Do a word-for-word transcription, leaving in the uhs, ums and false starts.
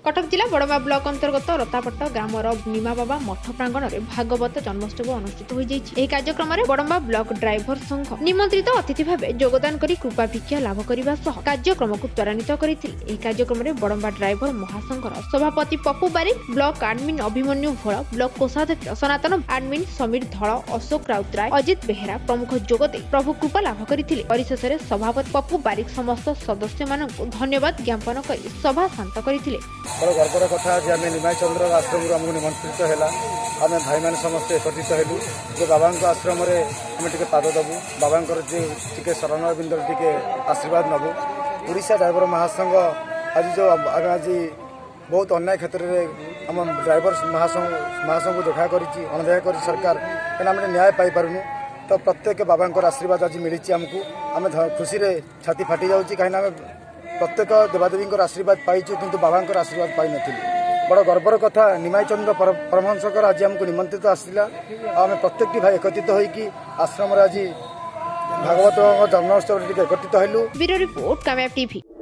कटक जिला बड़मा ब्लॉक अंतर्गत रतापट्ट ग्रामर निमा बाबा मठ प्रांगण में भागवत जन्मोत्सव अनुष्ठित हो कार्यक्रम में बड़मा ब्लॉक ड्राइवर संघ निमंत्रित अतिथि भाव योगदान कर कृपा भिक्षा लाभ करने कार्यक्रम को त्वरान्वित करते कार्यक्रम में बड़मा ड्राइवर महासंघर सभापति Pappu Barik block admin Abhimanyu Bhol block कोषाध्यक्ष सनातन आडमिन समीर धल अशोक राउतराय अजित बेहेरा प्रमुख जोगदे प्रभु कृपा लाभ करते परिशेष सभापति पप्पू बारिक समस्त सदस्य मान धन्यवाद ज्ञापन कर सभा शांत करते बड़ गर्वर कथा आज आम निमाई चंद्र आश्रम आमको निमंत्रित है आम भाई मैंने समस्ते एकत्रित हेलु जो बाबा आश्रम आम टे पाद दबू बाबा टे शरण बिंद टे आशीर्वाद नबू ओडिशा ड्राइवर महासंघ आज जो आम आज बहुत अन्याय क्षेत्र में आम ड्राइवर महासंघ महासंघ को देखा करदेखा कर सरकार कहीं आम न्याय पाई पारूनु तो प्रत्येक बाबा आशीर्वाद आज मिली आमको आम खुशी छाती फाटी जाऊँगी कहीं प्रत्येक देवादेवी आशीर्वाद पाइचु किंतु बाबा आशीर्वाद पाई नथिलु बड़ गर्वर कथा निमाई चंद्र परमहंसकर आज आमको निमंत्रित आसला आम प्रत्येक भाई एकत्रित होइकी आश्रम आज भागवत जन्मोत्सव एकत्रित हेलु। Bureau report Kamyab TV.